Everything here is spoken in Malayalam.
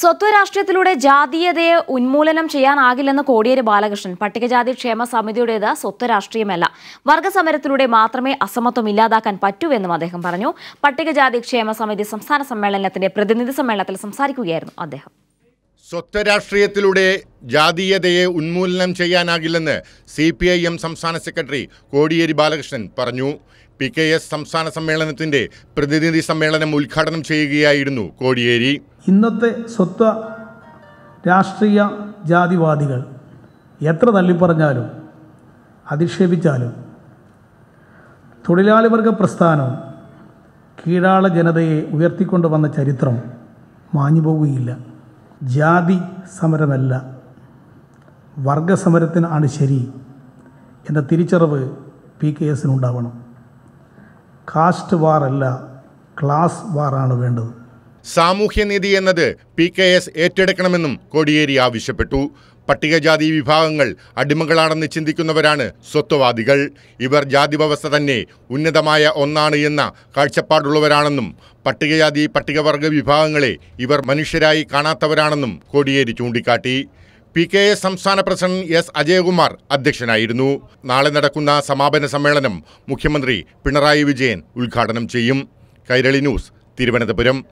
സ്വത്വ രാഷ്ട്രീയത്തിലൂടെ ജാതീയതയെ ഉന്മൂലനം ചെയ്യാനാകില്ലെന്ന് കോടിയേരി ബാലകൃഷ്ണൻ. പട്ടികജാതി ക്ഷേമ സമിതിയുടേത് സ്വത്വ രാഷ്ട്രീയമല്ല, വർഗസമരത്തിലൂടെ മാത്രമേ അസമത്വം ഇല്ലാതാക്കാൻ പറ്റൂവെന്നും അദ്ദേഹം പറഞ്ഞു. പട്ടികജാതി ക്ഷേമ സമിതി സംസ്ഥാന സമ്മേളനത്തിന്റെ പ്രതിനിധി സമ്മേളനത്തിൽ സംസാരിക്കുകയായിരുന്നു അദ്ദേഹം. സ്വത്വ രാഷ്ട്രീയത്തിലൂടെ ജാതീയതയെ ഉന്മൂലനം ചെയ്യാനാകില്ലെന്ന് CPIM സംസ്ഥാന സെക്രട്ടറി കോടിയേരി ബാലകൃഷ്ണൻ പറഞ്ഞു. PKS സംസ്ഥാന സമ്മേളനത്തിന്റെ പ്രതിനിധി സമ്മേളനം ഉദ്ഘാടനം ചെയ്യുകയായിരുന്നു കോടിയേരി. ഇന്നത്തെ സ്വത്വ രാഷ്ട്രീയ ജാതിവാദികൾ എത്ര തള്ളിപ്പറഞ്ഞാലും അധിക്ഷേപിച്ചാലും തൊഴിലാളി വർഗ പ്രസ്ഥാനം കീഴാള ജനതയെ ഉയർത്തിക്കൊണ്ടുവന്ന ചരിത്രം മാഞ്ഞുപോകുകയില്ല. ജാതി സമരമല്ല, വർഗസമരത്തിനാണ് ശരി എന്ന തിരിച്ചറിവ് PKSനുണ്ടാവണം. കാസ്റ്റ് വാർ അല്ല, ക്ലാസ് വാറാണ് വേണ്ടത്. സാമൂഹ്യനീതി എന്നത് PKS ഏറ്റെടുക്കണമെന്നും കോടിയേരി ആവശ്യപ്പെട്ടു. പട്ടികജാതി വിഭാഗങ്ങൾ അടിമകളാണെന്ന് ചിന്തിക്കുന്നവരാണ് സ്വത്വവാദികൾ. ഇവർ ജാതി വ്യവസ്ഥ തന്നെ ഉന്നതമായ ഒന്നാണ് എന്ന കാഴ്ചപ്പാടുള്ളവരാണെന്നും പട്ടികജാതി പട്ടികവർഗ വിഭാഗങ്ങളെ ഇവർ മനുഷ്യരായി കാണാത്തവരാണെന്നും കോടിയേരി ചൂണ്ടിക്കാട്ടി. PKS സംസ്ഥാന പ്രസിഡന്റ് S. അജയകുമാർ അധ്യക്ഷനായിരുന്നു. നാളെ നടക്കുന്ന സമാപന സമ്മേളനം മുഖ്യമന്ത്രി പിണറായി വിജയൻ ഉദ്ഘാടനം ചെയ്യും. കൈരളി ന്യൂസ്, തിരുവനന്തപുരം.